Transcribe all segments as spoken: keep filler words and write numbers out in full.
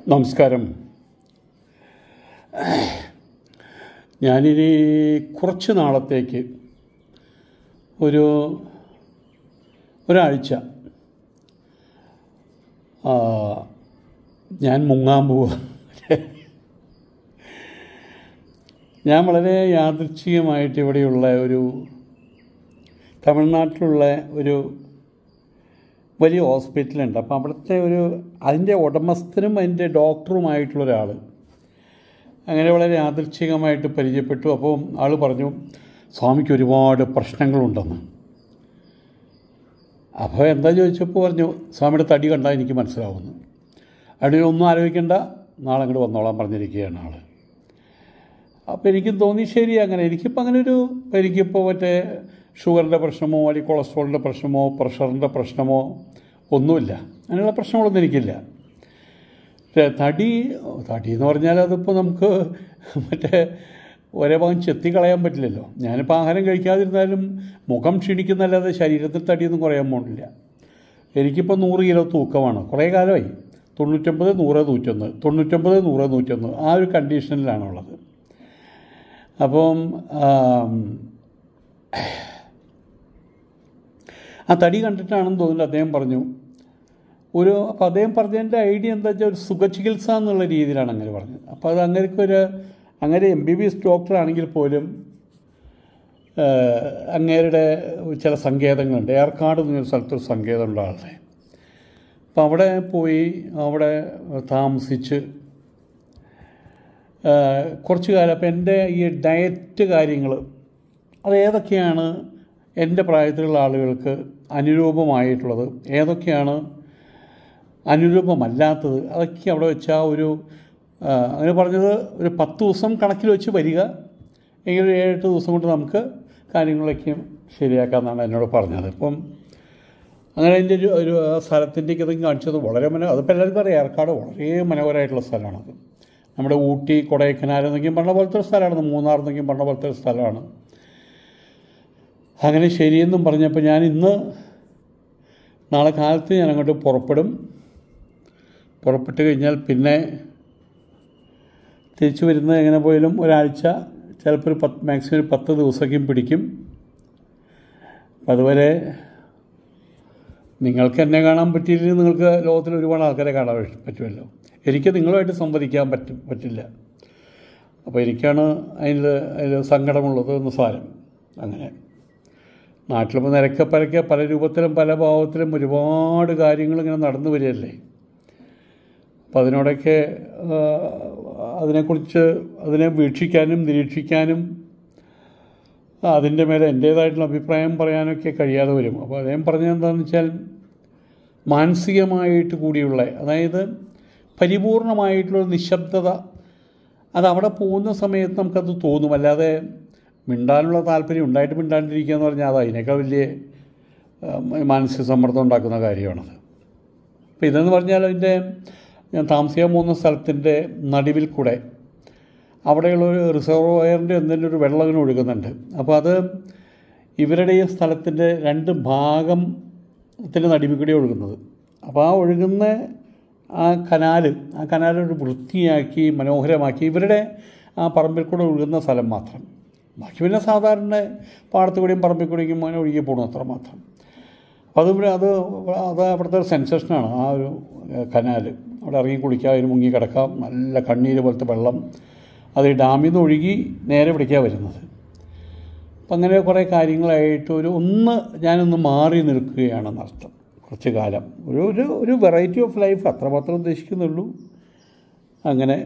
നമസ്കാരം. ഞാനിനി കുറച്ച് നാളത്തേക്ക് ഒരു ഒരാഴ്ച ഞാൻ മുങ്ങാൻ പോവുക. ഞാൻ വളരെ യാദൃച്ഛികമായിട്ട് ഇവിടെയുള്ള ഒരു തമിഴ്നാട്ടിലുള്ള ഒരു വലിയ ഹോസ്പിറ്റലുണ്ട്. അപ്പോൾ അവിടുത്തെ ഒരു അതിൻ്റെ ഉടമസ്ഥനും അതിൻ്റെ ഡോക്ടറുമായിട്ടുള്ള ഒരാൾ അങ്ങനെ വളരെ യാദൃച്ഛികമായിട്ട് പരിചയപ്പെട്ടു. അപ്പോൾ ആൾ പറഞ്ഞു, സ്വാമിക്ക് ഒരുപാട് പ്രശ്നങ്ങളുണ്ടെന്ന്. അപ്പോൾ എന്താ ചോദിച്ചപ്പോൾ പറഞ്ഞു, സ്വാമിയുടെ തടി കണ്ടാൽ എനിക്ക് മനസ്സിലാവുന്നു. അവിടെ ഒന്നും ആലോചിക്കേണ്ട, നാളെ അങ്ങോട്ട് വന്നോളാൻ പറഞ്ഞിരിക്കുകയാണ് ആൾ. അപ്പോൾ എനിക്കും തോന്നി ശരി അങ്ങനെ. എനിക്കിപ്പോൾ അങ്ങനെ ഒരു എനിക്കിപ്പോൾ മറ്റേ ഷുഗറിൻ്റെ പ്രശ്നമോ അല്ലെങ്കിൽ കൊളസ്ട്രോളിൻ്റെ പ്രശ്നമോ പ്രഷറിൻ്റെ പ്രശ്നമോ ഒന്നുമില്ല. അങ്ങനെയുള്ള പ്രശ്നങ്ങളൊന്നും എനിക്കില്ല. തടി തടി എന്ന് പറഞ്ഞാൽ അതിപ്പോൾ നമുക്ക് മറ്റേ ഒരേ ഭാഗം ചെത്തിക്കളയാൻ പറ്റില്ലല്ലോ. ഞാനിപ്പോൾ ആഹാരം കഴിക്കാതിരുന്നാലും മുഖം ക്ഷീണിക്കുന്നല്ലാതെ ശരീരത്തിൽ തടിയൊന്നും കുറയാൻ പോകുന്നില്ല. എനിക്കിപ്പോൾ നൂറ് കിലോ തൂക്കമാണ്. കുറേ കാലമായി. തൊണ്ണൂറ്റൊമ്പത് നൂറ് നൂറ്റൊന്ന് തൊണ്ണൂറ്റൊമ്പത് നൂറ് നൂറ്റൊന്ന് ആ ഒരു കണ്ടീഷനിലാണുള്ളത്. അപ്പം ആ തടി കണ്ടിട്ടാണെന്ന് തോന്നുന്നു അദ്ദേഹം പറഞ്ഞു ഒരു അപ്പോൾ അദ്ദേഹം പറഞ്ഞതിൻ്റെ ഐഡിയ എന്താ വെച്ചാൽ ഒരു സുഖചികിത്സ എന്നുള്ള രീതിയിലാണ് അങ്ങനെ പറഞ്ഞത്. അപ്പോൾ അത് അങ്ങനെയൊരു അങ്ങനെ എം ബി ബി എസ് ഡോക്ടറാണെങ്കിൽ പോലും അങ്ങേരുടെ ചില സങ്കേതങ്ങളുണ്ട്. ഏർക്കാട് എന്നൊരു സ്ഥലത്തൊരു സങ്കേതമുള്ള ആളുടെ. അപ്പോൾ അവിടെ പോയി അവിടെ താമസിച്ച് കുറച്ച് കാലം. അപ്പോൾ എൻ്റെ ഈ ഡയറ്റ് കാര്യങ്ങൾ അതേതൊക്കെയാണ് എൻ്റെ പ്രായത്തിലുള്ള ആളുകൾക്ക് അനുരൂപമായിട്ടുള്ളത്, ഏതൊക്കെയാണ് അനുരൂപമല്ലാത്തത്, അതൊക്കെ അവിടെ വെച്ചാൽ ഒരു അങ്ങനെ പറഞ്ഞത് ഒരു പത്ത് ദിവസം കണക്കിൽ വെച്ച് വരിക എങ്കിൽ ഒരു ഏഴെട്ട് ദിവസം കൊണ്ട് നമുക്ക് കാര്യങ്ങളൊക്കെ ശരിയാക്കാമെന്നാണ് എന്നോട് പറഞ്ഞത്. ഇപ്പം അങ്ങനെ അതിൻ്റെ ഒരു ഒരു സ്ഥലത്തിൻ്റെയൊക്കെ ഇതും കാണിച്ചത് വളരെ മനോ അതിപ്പോൾ എല്ലാവർക്കും അറിയാം, ഏർക്കാട് വളരെ മനോഹരമായിട്ടുള്ള സ്ഥലമാണത്. നമ്മുടെ ഊട്ടി കൊടൈക്കനാൽ എന്നൊക്കെയും പറഞ്ഞ പോലത്തെ ഒരു സ്ഥലമാണ്, മൂന്നാർ എന്നൊക്കെയും പറഞ്ഞ പോലത്തെ ഒരു സ്ഥലമാണ്. അങ്ങനെ ശരിയെന്നും പറഞ്ഞപ്പോൾ ഞാൻ ഇന്ന് നാളെ കാലത്ത് ഞാൻ അങ്ങോട്ട് പുറപ്പെടും. പുറപ്പെട്ട് കഴിഞ്ഞാൽ പിന്നെ തിരിച്ചു വരുന്നത് എങ്ങനെ പോയാലും ഒരാഴ്ച, ചിലപ്പോൾ ഒരു പത്ത് മാക്സിമം ഒരു പത്ത് ദിവസമൊക്കെയും പിടിക്കും. അപ്പം അതുവരെ നിങ്ങൾക്ക് എന്നെ കാണാൻ പറ്റിയില്ലെങ്കിൽ നിങ്ങൾക്ക് ലോകത്തിൽ ഒരുപാട് ആൾക്കാരെ കാണാൻ പറ്റുമല്ലോ. എനിക്ക് നിങ്ങളുമായിട്ട് സംവദിക്കാൻ പറ്റും പറ്റില്ല. അപ്പോൾ എനിക്കാണ് അതിൽ അതിൽ സങ്കടമുള്ളത് എന്ന് സാരം. അങ്ങനെ നാട്ടിലിപ്പോൾ നിരക്കെ പരക്കെ പല രൂപത്തിലും പല ഭാവത്തിലും ഒരുപാട് കാര്യങ്ങളിങ്ങനെ നടന്നു വരികയല്ലേ. അപ്പോൾ അതിനോടൊക്കെ അതിനെക്കുറിച്ച് അതിനെ വീക്ഷിക്കാനും നിരീക്ഷിക്കാനും അതിൻ്റെ മേലെ എൻ്റേതായിട്ടുള്ള അഭിപ്രായം പറയാനൊക്കെ കഴിയാതെ വരും. അപ്പോൾ അദ്ദേഹം പറഞ്ഞത് എന്താണെന്ന് വെച്ചാൽ മാനസികമായിട്ട് കൂടിയുള്ള, അതായത് പരിപൂർണമായിട്ടുള്ള നിശബ്ദത, അത് അവിടെ പോകുന്ന സമയത്ത് നമുക്കത് തോന്നും. അല്ലാതെ മിണ്ടാനുള്ള താല്പര്യം ഉണ്ടായിട്ട് മിണ്ടാണ്ടിരിക്കുക എന്ന് പറഞ്ഞാൽ അത് അതിനേക്കാൾ വലിയ മാനസിക സമ്മർദ്ദം ഉണ്ടാക്കുന്ന കാര്യമാണത്. അപ്പോൾ ഇതെന്ന് പറഞ്ഞാൽ അതിൻ്റെ ഞാൻ താമസിക്കാൻ പോകുന്ന സ്ഥലത്തിൻ്റെ നടുവിൽ കൂടെ അവിടെയുള്ളൊരു റിസർവോയറിൻ്റെ എന്തെങ്കിലും ഒരു വെള്ളം ഇങ്ങനെ ഒഴുകുന്നുണ്ട്. അപ്പോൾ അത് ഇവരുടെ ഈ സ്ഥലത്തിൻ്റെ രണ്ട് ഭാഗത്തിൻ്റെ നടുവിൽ കൂടെ ഒഴുകുന്നത്. അപ്പോൾ ആ ഒഴുകുന്ന ആ കനാല് ആ കനാലൊരു വൃത്തിയാക്കി മനോഹരമാക്കി ഇവരുടെ ആ പറമ്പിൽ കൂടെ ഒഴുകുന്ന സ്ഥലം മാത്രം. ബാക്കി പിന്നെ സാധാരണ പാടത്ത് കൂടിയും പറമ്പിൽ കൂടിയും അങ്ങനെ ഒഴുകി പോകണം അത്ര മാത്രം. അപ്പോൾ അത് അത് അത് അവിടുത്തെ ഒരു സെൻസേഷനാണ് ആ ഒരു കനാല്. അവിടെ ഇറങ്ങി കുളിക്കാം, അതിന് മുങ്ങി കിടക്കാം. നല്ല കണ്ണീര് പോലത്തെ വെള്ളം അത് ഈ ഡാമിൽ നിന്ന് ഒഴുകി നേരെ പിടിക്കാൻ വരുന്നത്. അപ്പം അങ്ങനെ കുറേ കാര്യങ്ങളായിട്ട് ഒരു ഒന്ന് ഞാനൊന്ന് മാറി നിൽക്കുകയാണെന്നർത്ഥം. കുറച്ച് കാലം ഒരു ഒരു ഒരു വെറൈറ്റി ഓഫ് ലൈഫ് അത്രമാത്രം ഉദ്ദേശിക്കുന്നുള്ളൂ. അങ്ങനെ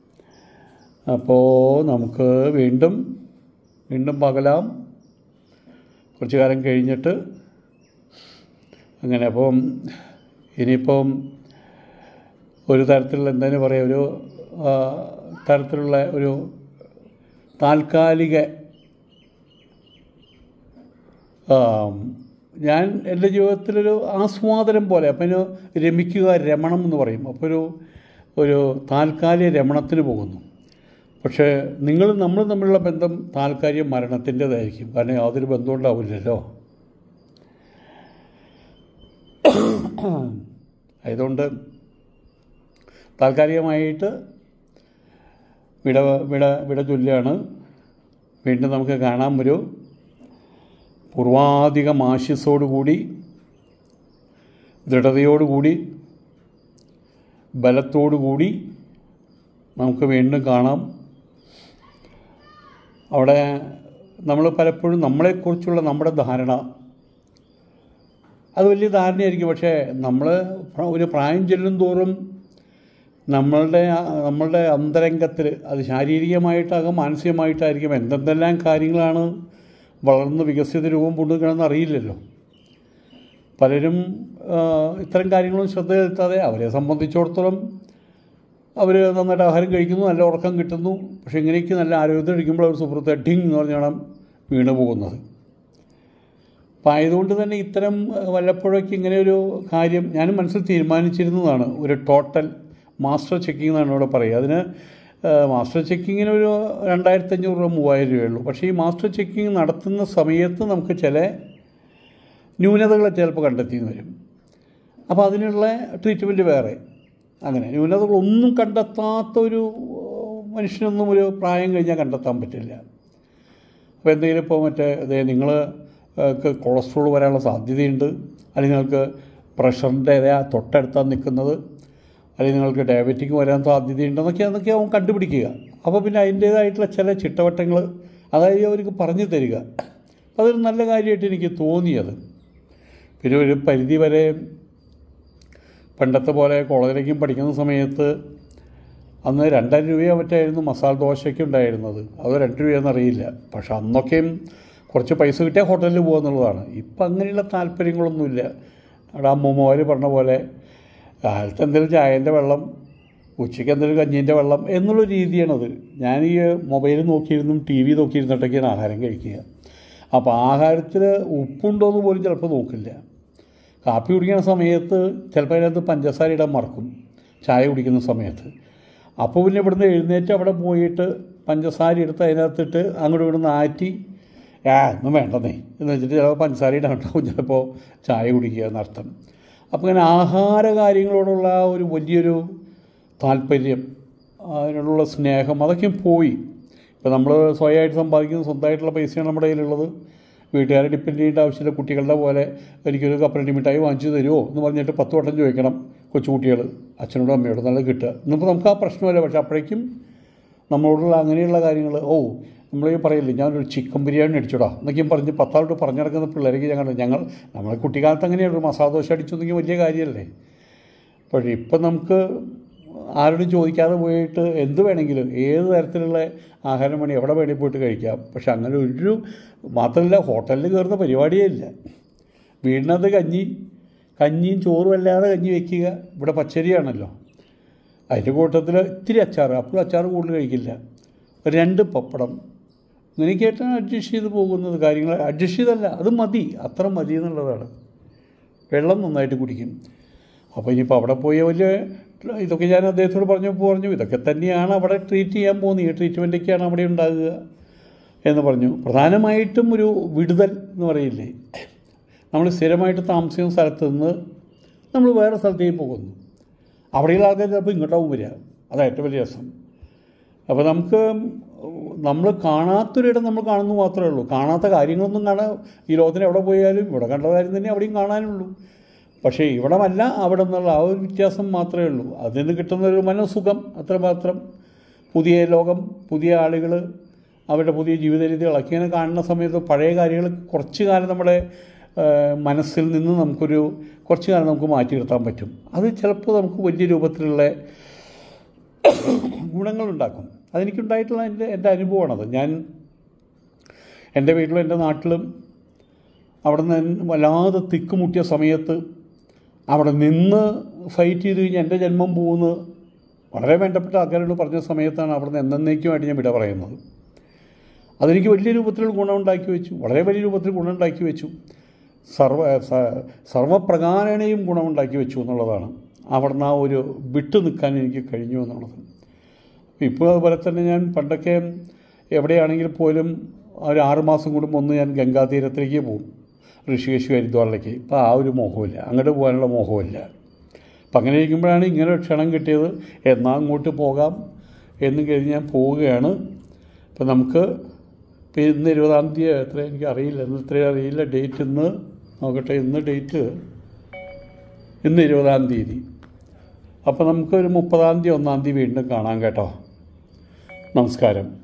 അപ്പോൾ നമുക്ക് വീണ്ടും വീണ്ടും പകലാം കുറച്ച് കാലം കഴിഞ്ഞിട്ട്. അങ്ങനെ അപ്പം ഇനിയിപ്പം ഒരു തരത്തിലുള്ള എന്താണ് പറയുക, ഒരു തരത്തിലുള്ള ഒരു താൽക്കാലിക ഞാൻ എൻ്റെ ജീവിതത്തിലൊരു ആസ്വാദനം പോലെ, അപ്പം ഒരു രമിക്കുക, രമണം എന്ന് പറയും. അപ്പോൾ ഒരു ഒരു താൽക്കാലിക രമണത്തിന് പോകുന്നു. പക്ഷേ നിങ്ങൾ നമ്മൾ തമ്മിലുള്ള ബന്ധം താൽക്കാലിക മരണത്തിൻ്റേതായിരിക്കും. കാരണം യാതൊരു ബന്ധം ഉണ്ടാവില്ലല്ലോ. അതുകൊണ്ട് താൽക്കാലികമായിട്ട് വിട വിട വിട ചൊല്ലുകയാണ്. വീണ്ടും നമുക്ക് കാണാൻ ഒരു പൂർവാധികം ആശിസ്സോടുകൂടി, ദൃഢതയോടുകൂടി, ബലത്തോടുകൂടി നമുക്ക് വീണ്ടും കാണാം. അവിടെ നമ്മൾ പലപ്പോഴും നമ്മളെക്കുറിച്ചുള്ള നമ്മുടെ ധാരണ അത് വലിയ ധാരണയായിരിക്കും. പക്ഷേ നമ്മൾ ഒരു പ്രായം ചെല്ലും തോറും നമ്മളുടെ നമ്മളുടെ അന്തരംഗത്തിൽ അത് ശാരീരികമായിട്ടാകും മാനസികമായിട്ടായിരിക്കും എന്തെന്തെല്ലാം കാര്യങ്ങളാണ് വളർന്ന് വികസിത രൂപം കൊണ്ടുവെക്കണമെന്ന് അറിയില്ലല്ലോ. പലരും ഇത്തരം കാര്യങ്ങളും ശ്രദ്ധ ചെലുത്താതെ അവരെ സംബന്ധിച്ചിടത്തോളം അവർ നന്നായിട്ട് ആഹാരം കഴിക്കുന്നു, നല്ല ഉറക്കം കിട്ടുന്നു. പക്ഷേ ഇങ്ങനെയൊക്കെ നല്ല ആരോഗ്യത്തിൽ ഇരിക്കുമ്പോൾ അവർ സുഹൃത്ത് ഡിങ് എന്ന് പറഞ്ഞാണ് വീണു പോകുന്നത്. അപ്പം ആയതുകൊണ്ട് തന്നെ ഇത്തരം വല്ലപ്പോഴൊക്കെ ഇങ്ങനെ ഒരു കാര്യം ഞാനും മനസ്സിൽ തീരുമാനിച്ചിരുന്നതാണ്. ഒരു ടോട്ടൽ മാസ്റ്റർ ചെക്കിംഗ് എന്നാണ് ഇവിടെ പറയുക. അതിന് മാസ്റ്റർ ചെക്കിങ്ങിന് ഒരു രണ്ടായിരത്തി അഞ്ഞൂറ് രൂപ മൂവായിരം രൂപയുള്ളൂ. പക്ഷേ ഈ മാസ്റ്റർ ചെക്കിങ് നടത്തുന്ന സമയത്ത് നമുക്ക് ചില ന്യൂനതകൾ ചിലപ്പോൾ കണ്ടെത്തിയെന്ന് വരും. അപ്പോൾ അതിനുള്ള ട്രീറ്റ്മെൻറ്റ് വേറെ. അങ്ങനെ ന്യൂനതകളൊന്നും കണ്ടെത്താത്ത ഒരു മനുഷ്യനൊന്നും ഒരു പ്രായം കഴിഞ്ഞാൽ കണ്ടെത്താൻ പറ്റില്ല. അപ്പോൾ എന്തെങ്കിലും ഇപ്പോൾ മറ്റേ അതെ നിങ്ങൾ കൊളസ്ട്രോൾ വരാനുള്ള സാധ്യതയുണ്ട്, അല്ലെങ്കിൽ നിങ്ങൾക്ക് പ്രഷറിൻ്റെ അതേ തൊട്ടടുത്താണ് നിൽക്കുന്നത്, അല്ലെങ്കിൽ നിങ്ങൾക്ക് ഡയബറ്റിക് വരാൻ സാധ്യതയുണ്ടെന്നൊക്കെ അതൊക്കെ അവൻ കണ്ടുപിടിക്കുക. അപ്പോൾ പിന്നെ അതിൻ്റേതായിട്ടുള്ള ചില ചിട്ടവട്ടങ്ങൾ അതായത് അവർക്ക് പറഞ്ഞു തരിക. അപ്പോൾ അതൊരു നല്ല കാര്യമായിട്ട് എനിക്ക് തോന്നിയത്. പിന്നെ ഒരു പരിധി വരെ പണ്ടത്തെ പോലെ കോളേജിലേക്കും പഠിക്കുന്ന സമയത്ത് അന്ന് രണ്ടായിരം രൂപയോ മറ്റായിരുന്നു മസാല ദോശയ്ക്ക് ഉണ്ടായിരുന്നത്. അത് രണ്ട് രൂപയെന്നറിയില്ല. പക്ഷെ അന്നൊക്കെയും കുറച്ച് പൈസ കിട്ടിയാൽ ഹോട്ടലിൽ പോകുക എന്നുള്ളതാണ്. ഇപ്പം അങ്ങനെയുള്ള താല്പര്യങ്ങളൊന്നുമില്ല. അവിടെ അമ്മൂമ്മമാർ പറഞ്ഞ പോലെ കാലത്ത് എന്തെങ്കിലും ചായൻ്റെ വെള്ളം, ഉച്ചയ്ക്ക് എന്തെങ്കിലും കഞ്ഞീൻ്റെ വെള്ളം എന്നുള്ള രീതിയാണത്. ഞാൻ ഈ മൊബൈൽ നോക്കിയിരുന്നും ടി വി നോക്കിയിരുന്നിട്ടൊക്കെയാണ് ആഹാരം കഴിക്കുക. അപ്പോൾ ആഹാരത്തിൽ ഉപ്പുണ്ടോയെന്ന് പോലും ചിലപ്പോൾ നോക്കില്ല. കാപ്പി കുടിക്കുന്ന സമയത്ത് ചിലപ്പോൾ അതിനകത്ത് പഞ്ചസാര ഇടാൻ മറക്കും ചായ കുടിക്കുന്ന സമയത്ത്. അപ്പോൾ പിന്നെ ഇവിടുന്ന് എഴുന്നേറ്റ് അവിടെ പോയിട്ട് പഞ്ചസാര എടുത്ത് അതിനകത്തിട്ട് അങ്ങോട്ട് ഇവിടുന്ന് ആറ്റി ആ ഒന്നും വേണ്ടെന്നേ എന്ന് വെച്ചിട്ട് ചിലപ്പോൾ പഞ്ചസാര ഇടാണ്ടാവും ചിലപ്പോൾ ചായ കുടിക്കുക എന്നർത്ഥം. അപ്പോൾ ഇങ്ങനെ ആഹാര കാര്യങ്ങളോടുള്ള ആ ഒരു വലിയൊരു താല്പര്യം, അതിനോടുള്ള സ്നേഹം അതൊക്കെ പോയി. ഇപ്പോൾ നമ്മൾ സ്വയമായിട്ട് സമ്പാദിക്കുന്ന സ്വന്തമായിട്ടുള്ള പൈസയാണ് നമ്മുടെ കയ്യിലുള്ളത്. വീട്ടുകാരെ ഡിപ്പെൻഡ് ചെയ്യേണ്ട ആവശ്യമില്ല. കുട്ടികളുടെ പോലെ എനിക്കൊരു കപ്പലണ്ടി മിഠായി വാങ്ങിച്ചു തരുമോ എന്ന് പറഞ്ഞിട്ട് പത്ത് വട്ടം ചോദിക്കണം കൊച്ചുകുട്ടികൾ അച്ഛനോടും അമ്മയോടും നല്ല കിട്ടുക. ഇന്നിപ്പോൾ നമുക്ക് ആ പ്രശ്നമല്ല. പക്ഷേ അപ്പോഴേക്കും നമ്മളോടുള്ള അങ്ങനെയുള്ള കാര്യങ്ങൾ ഓ നമ്മൾ പറയില്ലേ ഞാനൊരു ചിക്കൻ ബിരിയാണി അടിച്ചോടാ എന്നൊക്കെയും പറഞ്ഞ് പത്താളോട്ട് പറഞ്ഞു നടക്കുന്ന പിള്ളേർക്ക് ഞങ്ങൾ ഞങ്ങൾ നമ്മളെ കുട്ടിക്കാലത്ത് അങ്ങനെയാണ് ഒരു മസാല ദോശ അടിച്ചെന്നെങ്കിൽ വലിയ കാര്യമല്ലേ. പക്ഷേ ഇപ്പം നമുക്ക് ആരോടും ചോദിക്കാതെ പോയിട്ട് എന്ത് വേണമെങ്കിലും ഏത് തരത്തിലുള്ള ആഹാരം വേണമെങ്കിൽ എവിടെ വേണമെങ്കിൽ പോയിട്ട് കഴിക്കാം. പക്ഷെ അങ്ങനെ ഒരു മാത്രമല്ല ഹോട്ടലിൽ കയറുന്ന പരിപാടിയേ ഇല്ല. വീടിനകത്ത് കഞ്ഞി കഞ്ഞിയും ചോറും അല്ലാതെ കഞ്ഞി വയ്ക്കുക. ഇവിടെ പച്ചരിയാണല്ലോ. അതിൻ്റെ കൂട്ടത്തിൽ ഇത്തിരി അച്ചാർ, അപ്പോഴും അച്ചാർ കൂടുതൽ കഴിക്കില്ല. രണ്ട് പപ്പടം ഇങ്ങനെയൊക്കെയായിട്ടാണ് അഡ്ജസ്റ്റ് ചെയ്ത് പോകുന്നത്. കാര്യങ്ങൾ അഡ്ജസ്റ്റ് ചെയ്തല്ല, അത് മതി, അത്ര മതി എന്നുള്ളതാണ്. വെള്ളം നന്നായിട്ട് കുടിക്കും. അപ്പോൾ ഇനിയിപ്പോൾ അവിടെ പോയ വലിയ ഇതൊക്കെ ഞാൻ അദ്ദേഹത്തോട് പറഞ്ഞപ്പോൾ പറഞ്ഞു ഇതൊക്കെ തന്നെയാണ് അവിടെ ട്രീറ്റ് ചെയ്യാൻ പോകുന്നത്, ഈ ട്രീറ്റ്മെൻറ്റൊക്കെയാണ് അവിടെ ഉണ്ടാകുക എന്ന് പറഞ്ഞു. പ്രധാനമായിട്ടും ഒരു വിടുതൽ എന്ന് പറയില്ലേ, നമ്മൾ സ്ഥിരമായിട്ട് താമസിക്കുന്ന സ്ഥലത്ത് നിന്ന് നമ്മൾ വേറെ സ്ഥലത്തേക്ക് പോകുന്നു. അവിടെയുള്ള ആൾക്കാർ ചിലപ്പോൾ ഇങ്ങോട്ടാവും വരിക. അതാണ് ഏറ്റവും വലിയ രസം. അപ്പോൾ നമുക്ക് നമ്മൾ കാണാത്തൊരിടം നമ്മൾ കാണുന്നു മാത്രമേ ഉള്ളൂ. കാണാത്ത കാര്യങ്ങളൊന്നും കാണാൻ ഈ ലോകത്തിന് എവിടെ പോയാലും ഇവിടെ കണ്ട കാര്യം തന്നെ അവിടെയും കാണാനുള്ളൂ. പക്ഷേ ഇവിടമല്ല അവിടെ നിന്നുള്ള ആ ഒരു വ്യത്യാസം മാത്രമേ ഉള്ളൂ. അതിൽ നിന്ന് കിട്ടുന്നൊരു മനഃസുഖം അത്രമാത്രം. പുതിയ ലോകം, പുതിയ ആളുകൾ, അവരുടെ പുതിയ ജീവിത രീതികളൊക്കെ ഇങ്ങനെ കാണുന്ന സമയത്ത് പഴയ കാര്യങ്ങൾ കുറച്ച് കാലം നമ്മുടെ മനസ്സിൽ നിന്ന് നമുക്കൊരു കുറച്ച് കാലം നമുക്ക് മാറ്റി നിർത്താൻ പറ്റും. അത് ചിലപ്പോൾ നമുക്ക് വലിയ രൂപത്തിലുള്ള ഗുണങ്ങളുണ്ടാക്കും. അതെനിക്കുണ്ടായിട്ടുള്ള എൻ്റെ എൻ്റെ അനുഭവമാണത്. ഞാൻ എൻ്റെ വീട്ടിലും എൻ്റെ നാട്ടിലും അവിടെ നിന്ന് വല്ലാതെ തിക്കുമുട്ടിയ സമയത്ത് അവിടെ നിന്ന് ഫൈറ്റ് ചെയ്ത് കഴിഞ്ഞാൽ എൻ്റെ ജന്മം പോകുന്ന വളരെ വേണ്ടപ്പെട്ട ആൾക്കാരോട് പറഞ്ഞ സമയത്താണ് അവിടെ നിന്ന് എന്നേക്കുമായിട്ട് ഞാൻ വിട പറയുന്നത്. അതെനിക്ക് വലിയ രൂപത്തിൽ ഗുണമുണ്ടാക്കി വെച്ചു, വളരെ വലിയ രൂപത്തിൽ ഗുണമുണ്ടാക്കി വെച്ചു. സർവ സർവപ്രകാരേണയും ഗുണമുണ്ടാക്കി വെച്ചു എന്നുള്ളതാണ്. അവിടെ നിന്ന് ആ ഒരു വിട്ടു നിൽക്കാൻ എനിക്ക് കഴിഞ്ഞു എന്നുള്ളത്. ഇപ്പോൾ അതുപോലെ തന്നെ ഞാൻ പണ്ടൊക്കെ എവിടെയാണെങ്കിൽ പോലും ഒരു ആറുമാസം കൂടുമ്പോൾ ഒന്ന് ഞാൻ ഗംഗാതീരത്തിലേക്ക് പോകും, ഋഷികേശ് ഹരിദ്വാറിലേക്ക്. ഇപ്പോൾ ആ ഒരു മോഹമില്ല, അങ്ങോട്ട് പോകാനുള്ള മോഹമില്ല. അപ്പം അങ്ങനെ ഇരിക്കുമ്പോഴാണ് ഇങ്ങനെ ഒരു ക്ഷണം കിട്ടിയത്. എന്നാൽ അങ്ങോട്ട് പോകാം എന്ന് കരുതി ഞാൻ പോവുകയാണ്. അപ്പം നമുക്ക് ഇപ്പം ഇന്ന് ഇരുപതാം തീയതി എത്ര എനിക്ക് അറിയില്ല, ഇന്ന് ഇത്രയും അറിയില്ല ഡേറ്റ്. ഇന്ന് നോക്കട്ടെ, ഇന്ന് ഡേറ്റ് ഇന്ന് ഇരുപതാം തീയതി. അപ്പോൾ നമുക്കൊരു മുപ്പതാം തീയതി ഒന്നാം തീയതി വീണ്ടും കാണാം കേട്ടോ. നമസ്കാരം.